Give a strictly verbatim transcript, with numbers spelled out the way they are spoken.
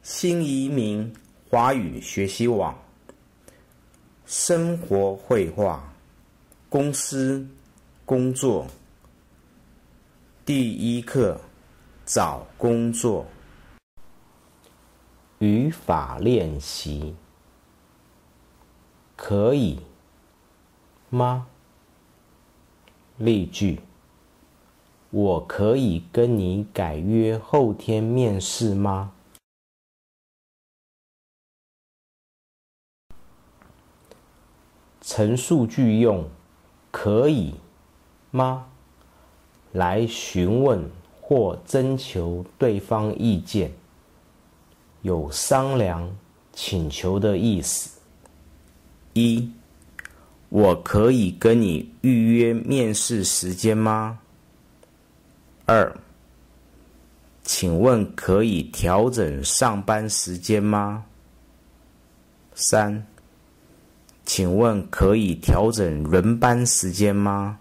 新移民华语学习网，生活绘画，公司工作，第一课找工作。语法练习，可以吗？例句：我可以跟你改约后天面试吗？陈述句用可以吗来询问或征求对方意见，有商量、请求的意思。一，我可以跟你预约面试时间吗？二，请问可以调整上班时间吗？三，请问可以调整轮班时间吗？